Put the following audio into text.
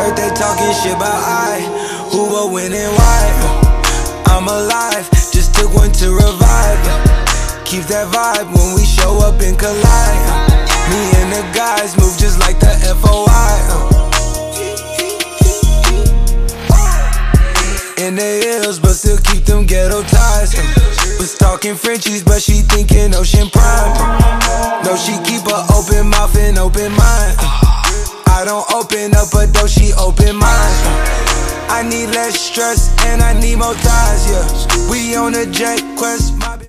heard they talking shit about who will win and why. I'm alive, just took one to revive. Keep that vibe when we show up and collide. Me and the guys move just like the FOI. In the hills, but still keep them ghetto ties. Was talking Frenchies, but she thinking Ocean Prime. No, she keep a open mouth and open mind. I don't open up, but though she open mind. I need less stress and I need more thighs, yeah. We on a jet quest.